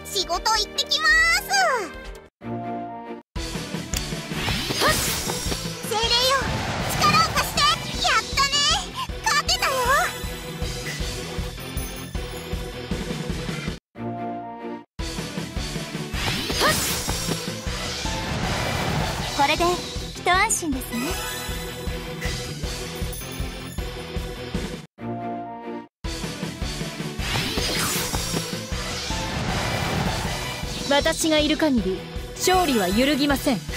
仕事行ってきまーす。精霊よ、力を貸して。やったね、勝てたよ。 これで一安心ですね。 私がいる限り勝利は揺るぎません。